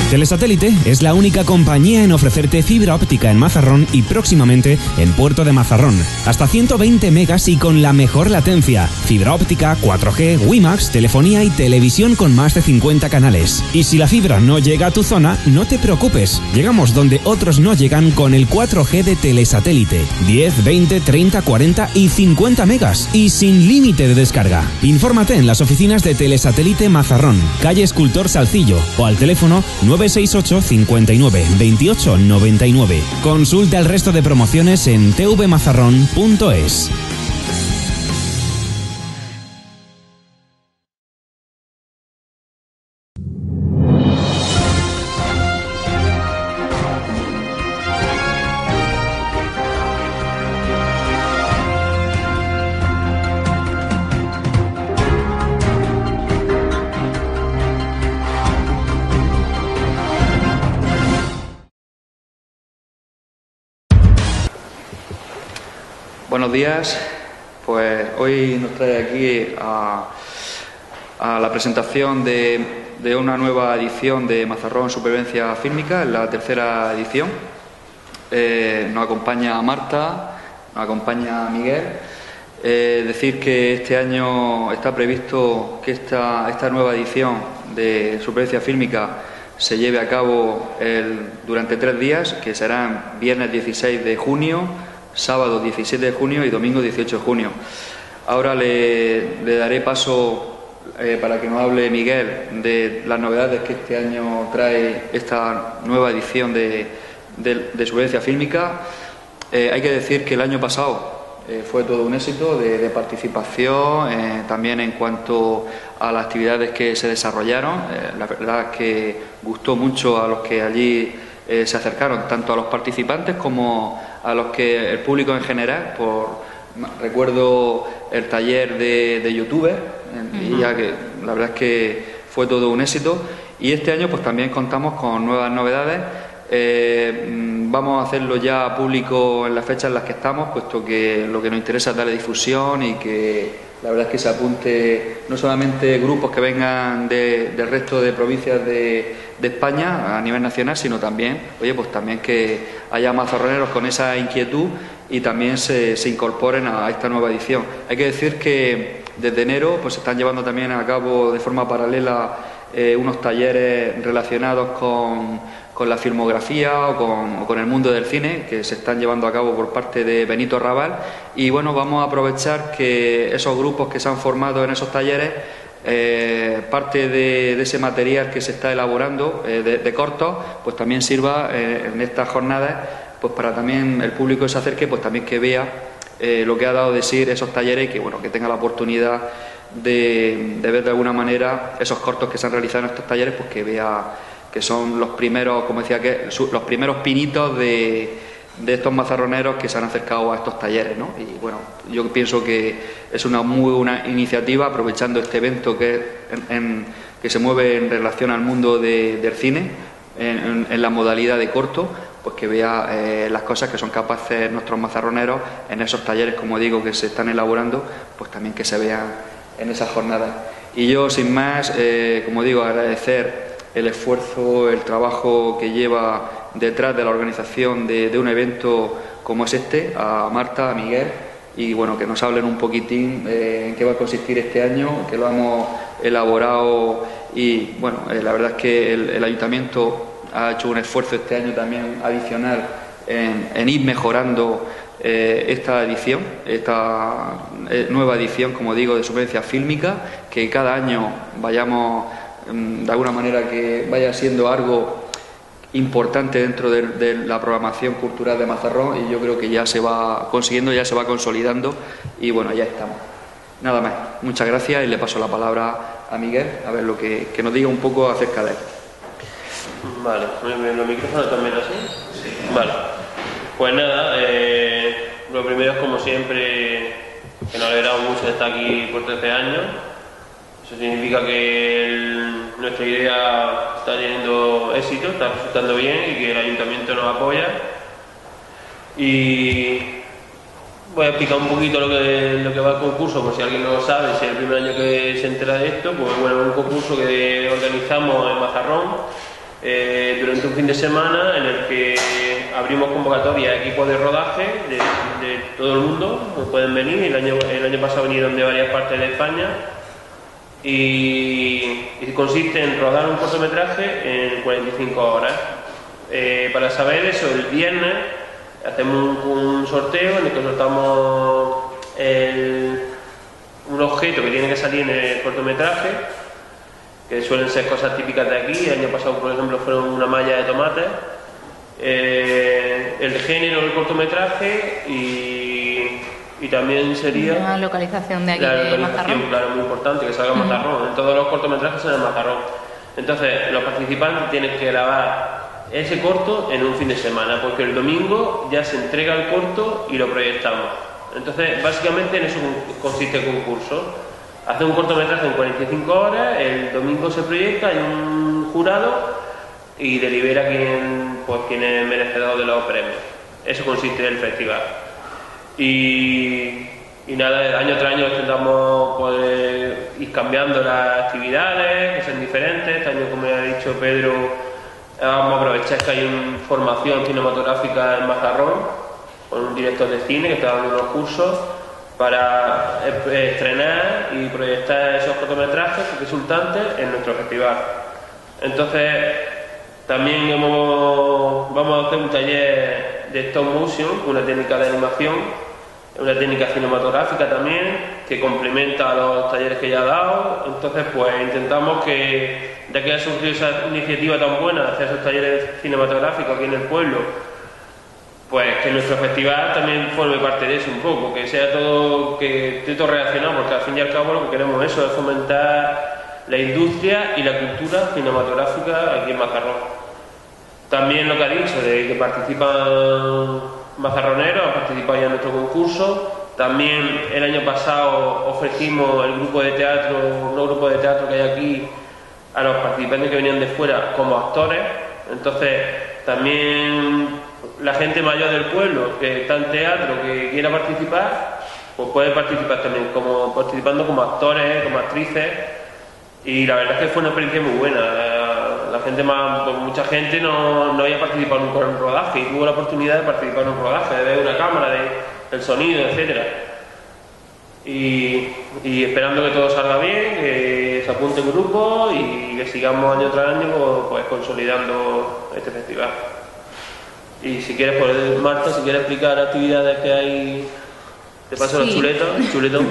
Telesatélite es la única compañía en ofrecerte fibra óptica en Mazarrón y próximamente en Puerto de Mazarrón. Hasta 120 megas y con la mejor latencia. Fibra óptica, 4G, WiMAX, telefonía y televisión con más de 50 canales. Y si la fibra no llega a tu zona, no te preocupes. Llegamos donde otros no llegan con el 4G de Telesatélite. 10, 20, 30, 40 y 50 megas. Y sin límite de descarga. Infórmate en las oficinas de Telesatélite Mazarrón, calle Escultor Salcillo o al teléfono 968 59 28 99. Consulta el resto de promociones en tvmazarrón.es. Buenos días, pues hoy nos trae aquí a la presentación de una nueva edición de Mazarrón Supervivencia Fílmica, en la tercera edición. Nos acompaña Marta, nos acompaña Miguel. Decir que este año está previsto que esta nueva edición de Supervivencia Fílmica se lleve a cabo durante 3 días, que serán viernes 16 de junio, sábado 17 de junio y domingo 18 de junio. Ahora le daré paso para que nos hable Miguel de las novedades que este año trae esta nueva edición de Supervivencia Fílmica. Hay que decir que el año pasado fue todo un éxito de participación, también en cuanto a las actividades que se desarrollaron. La verdad es que gustó mucho a los que allí se acercaron, tanto a los participantes como a los que el público en general. Recuerdo el taller de YouTube, y ya que la verdad es que fue todo un éxito. Y este año pues también contamos con nuevas novedades. Vamos a hacerlo ya público en las fechas en las que estamos, puesto que lo que nos interesa es darle difusión y que la verdad es que se apunte no solamente grupos que vengan del resto de provincias de España a nivel nacional, sino también, pues también que haya mazarroneros con esa inquietud y también se incorporen a esta nueva edición. Hay que decir que desde enero pues se están llevando también a cabo de forma paralela unos talleres relacionados con la filmografía o con el mundo del cine, que se están llevando a cabo por parte de Benito Raval. Y bueno, vamos a aprovechar que esos grupos que se han formado en esos talleres, parte de ese material que se está elaborando de cortos, pues también sirva en estas jornadas, pues para también el público que se acerque, pues también que vea lo que ha dado de sí esos talleres, y que bueno, que tenga la oportunidad de ver de alguna manera esos cortos que se han realizado en estos talleres, pues que vea que son los primeros, como decía, los primeros pinitos de estos mazarroneros que se han acercado a estos talleres, ¿no? Y bueno, yo pienso que es una muy buena iniciativa, aprovechando este evento que se mueve en relación al mundo del cine, en la modalidad de corto, pues que vea las cosas que son capaces nuestros mazarroneros en esos talleres, como digo, que se están elaborando, pues también que se vean en esas jornadas. Y yo, sin más, como digo, agradecer el esfuerzo, el trabajo que lleva detrás de la organización de un evento como es este, a Marta, a Miguel, y bueno, que nos hablen un poquitín en qué va a consistir este año, que lo hemos elaborado. Y bueno, la verdad es que el ayuntamiento ha hecho un esfuerzo este año también adicional en ir mejorando esta edición, esta nueva edición, como digo, de Supervivencia Fílmica, que cada año vayamos de alguna manera, que vaya siendo algo importante dentro de la programación cultural de Mazarrón, y yo creo que ya se va consiguiendo, ya se va consolidando, y bueno, ya estamos. Nada más, muchas gracias, y le paso la palabra a Miguel, a ver lo que nos diga un poco acerca de él. Vale, ¿los micrófonos también así? Sí. Vale, pues nada, lo primero es, como siempre, que nos alegramos mucho de estar aquí por 13 años. Eso significa que nuestra idea está teniendo éxito, está resultando bien, y que el ayuntamiento nos apoya. Y voy a explicar un poquito lo que va al concurso, por si alguien no lo sabe, si es el primer año que se entera de esto. Pues bueno, es un concurso que organizamos en Mazarrón durante un fin de semana en el que abrimos convocatoria a equipos de rodaje de todo el mundo, pueden venir. El año pasado vinieron de varias partes de España y consiste en rodar un cortometraje en 45 horas. Para saber eso, el viernes hacemos un sorteo en el que soltamos un objeto que tiene que salir en el cortometraje, que suelen ser cosas típicas de aquí. El año pasado, por ejemplo, fueron una malla de tomates, el género del cortometraje y también sería la localización de aquí, la de localización, Mazarrón. claro, muy importante, que salga Mazarrón. En todos los cortometrajes sale Mazarrón. Entonces, los participantes tienen que grabar ese corto en un fin de semana, porque el domingo ya se entrega el corto y lo proyectamos. Entonces, básicamente en eso consiste el concurso. Hace un cortometraje en 45 horas, el domingo se proyecta, hay un jurado y delibera quién es merecedor de los premios. Eso consiste en el festival. Y nada, año tras año intentamos ir cambiando las actividades, que sean diferentes. Este año, como ya ha dicho Pedro, vamos a aprovechar que hay una formación cinematográfica en Mazarrón, con un director de cine que está dando unos cursos para estrenar y proyectar esos cortometrajes resultantes en nuestro festival. Entonces, también vamos a hacer un taller de stop motion, una técnica de animación, una técnica cinematográfica también, que complementa a los talleres que ya he dado. Entonces, pues intentamos que, ya que ha surgido esa iniciativa tan buena de hacer esos talleres cinematográficos aquí en el pueblo, pues que nuestro festival también forme parte de eso un poco, que sea todo, que esté todo relacionado, porque al fin y al cabo lo que queremos eso es fomentar la industria y la cultura cinematográfica aquí en Mazarrón. También lo que ha dicho, de que participan mazarroneros, han participado ya en nuestro concurso. También el año pasado ofrecimos el grupo de teatro, un grupo de teatro que hay aquí, a los participantes que venían de fuera como actores. Entonces, también la gente mayor del pueblo que está en teatro, que quiera participar, pues puede participar también participando como actores, como actrices. Y la verdad es que fue una experiencia muy buena. La gente pues mucha gente no había participado nunca en un rodaje y tuvo la oportunidad de participar en un rodaje, de ver una cámara, del sonido, etcétera. Y esperando que todo salga bien, que se apunte un grupo y que sigamos año tras año pues consolidando este festival. Y si quieres, pues, Marta, si quieres explicar actividades que hay, te paso Sí. el chuletón.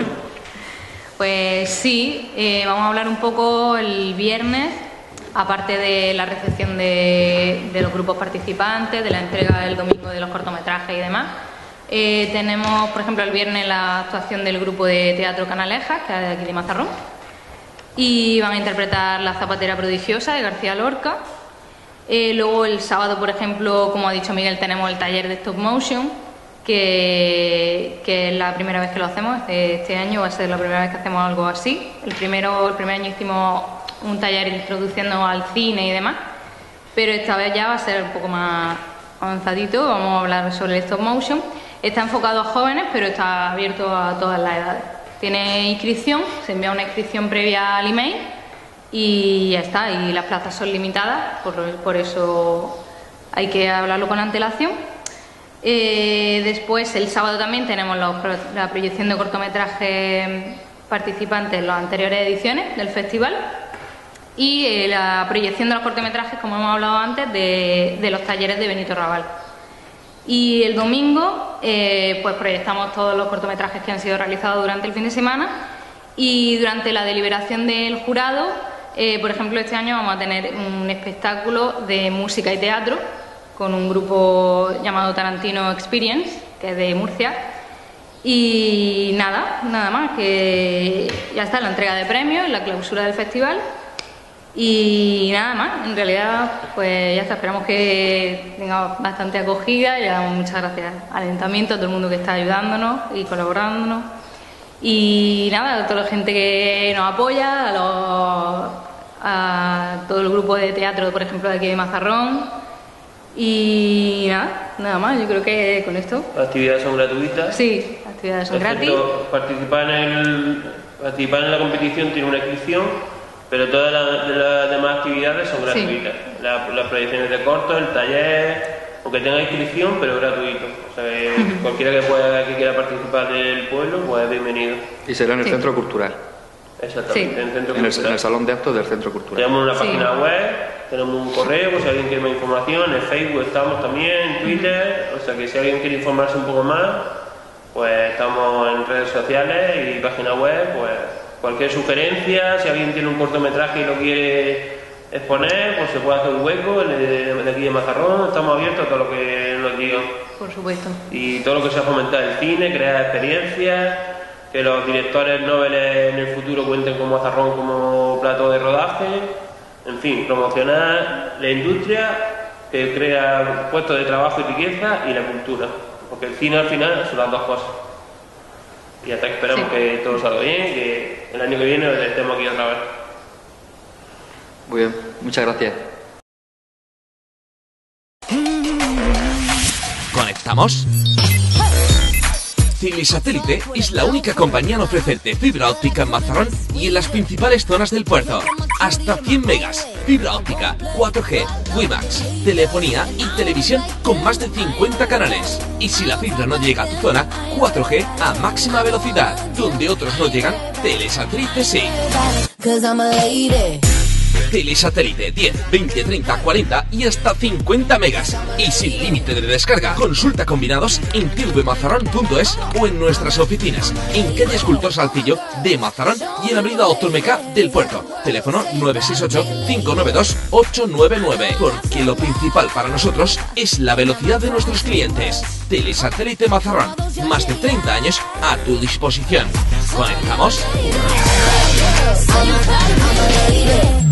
Pues sí, vamos a hablar un poco el viernes, aparte de la recepción de los grupos participantes, de la entrega el domingo de los cortometrajes y demás. Tenemos, por ejemplo, el viernes la actuación del grupo de teatro Canalejas, que es de aquí de Mazarrón, y van a interpretar La zapatera prodigiosa de García Lorca. Luego el sábado, por ejemplo, como ha dicho Miguel, tenemos el taller de stop motion, que es la primera vez que lo hacemos. Este año va a ser la primera vez que hacemos algo así. El primer año hicimos un taller introduciendo al cine y demás, pero esta vez ya va a ser un poco más avanzadito. Vamos a hablar sobre el stop motion. Está enfocado a jóvenes, pero está abierto a todas las edades. Tiene inscripción, se envía una inscripción previa al email y ya está, y las plazas son limitadas, por eso hay que hablarlo con antelación. Después, el sábado también tenemos la proyección de cortometrajes participantes en las anteriores ediciones del festival y la proyección de los cortometrajes, como hemos hablado antes, de los talleres de Benito Raval. Y el domingo pues proyectamos todos los cortometrajes que han sido realizados durante el fin de semana, y durante la deliberación del jurado, por ejemplo, este año vamos a tener un espectáculo de música y teatro con un grupo llamado Tarantino Experience, que es de Murcia. Y nada más, que ya está la entrega de premios, la clausura del festival. Y nada más, en realidad pues ya está, esperamos que tenga bastante acogida y le damos muchas gracias al Ayuntamiento, a todo el mundo que está ayudándonos y colaborándonos. Y nada, a toda la gente que nos apoya, a todo el grupo de teatro, por ejemplo, de aquí de Mazarrón. Y nada más, yo creo que con esto. Las actividades son gratuitas. Sí, las actividades son Excepto gratis. participar en la competición tiene una inscripción, pero todas las demás actividades son gratuitas. Sí. Las proyecciones de cortos, el taller, aunque tenga inscripción, pero gratuito. O sea, cualquiera que quiera participar del pueblo, pues bienvenido. Y será en el centro cultural. Exactamente, sí. en el centro cultural. En el salón de actos del centro cultural. Tenemos una página web, tenemos un correo, pues si alguien quiere más información, en Facebook estamos también, en Twitter, o sea que si alguien quiere informarse un poco más, pues estamos en redes sociales y página web, pues cualquier sugerencia, si alguien tiene un cortometraje y lo quiere exponer, pues se puede hacer un hueco de aquí de Mazarrón, estamos abiertos a todo lo que nos digan. Por supuesto. Y todo lo que sea fomentar el cine, crear experiencias, que los directores noveles en el futuro cuenten con Mazarrón como plato de rodaje, en fin, promocionar la industria que crea puestos de trabajo y riqueza y la cultura, porque el cine al final son las dos cosas. Y hasta que esperamos que todo salga bien, que el año que viene estemos aquí otra vez. Muy bien, muchas gracias. ¿Conectamos? Cilisatélite es la única compañía en ofrecerte fibra óptica en Mazarrón y en las principales zonas del puerto. Hasta 100 megas, fibra óptica, 4G, WiMAX, telefonía y televisión con más de 50 canales. Y si la fibra no llega a tu zona, 4G a máxima velocidad. Donde otros no llegan, Telesatélite sí. Telesatélite 10, 20, 30, 40 y hasta 50 megas. Y sin límite de descarga. Consulta combinados en tvmazarrón.es o en nuestras oficinas. En calle Escultor Salcillo de Mazarrón y en avenida Otolmeca del Puerto. Teléfono 968-592-899. Porque lo principal para nosotros es la velocidad de nuestros clientes. Telesatélite Mazarrón. Más de 30 años a tu disposición. ¿Conectamos?